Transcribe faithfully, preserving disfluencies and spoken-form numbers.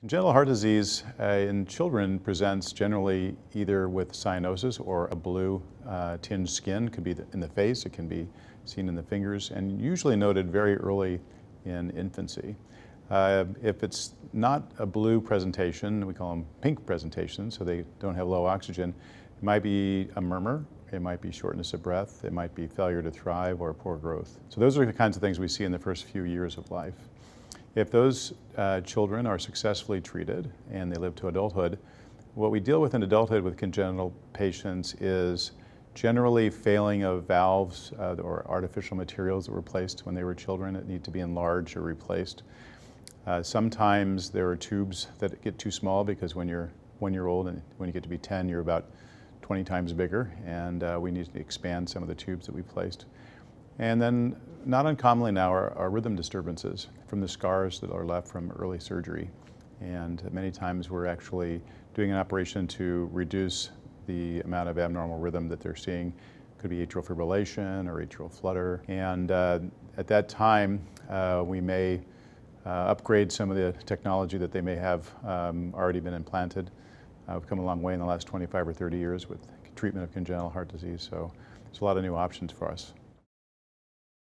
Congenital heart disease uh, in children presents generally either with cyanosis or a blue uh, tinged skin. It could be in the face, it can be seen in the fingers, and usually noted very early in infancy. Uh, if it's not a blue presentation, we call them pink presentations, so they don't have low oxygen, it might be a murmur, it might be shortness of breath, it might be failure to thrive or poor growth. So those are the kinds of things we see in the first few years of life. If those uh, children are successfully treated and they live to adulthood, what we deal with in adulthood with congenital patients is generally failing of valves uh, or artificial materials that were placed when they were children that need to be enlarged or replaced. Uh, sometimes there are tubes that get too small because when you're one year old and when you get to be ten, you're about twenty times bigger, and uh, we need to expand some of the tubes that we placed. And then, not uncommonly now, are, are rhythm disturbances from the scars that are left from early surgery. And many times we're actually doing an operation to reduce the amount of abnormal rhythm that they're seeing. Could be atrial fibrillation or atrial flutter. And uh, at that time, uh, we may uh, upgrade some of the technology that they may have um, already been implanted. Uh, we've come a long way in the last twenty-five or thirty years with treatment of congenital heart disease, so there's a lot of new options for us.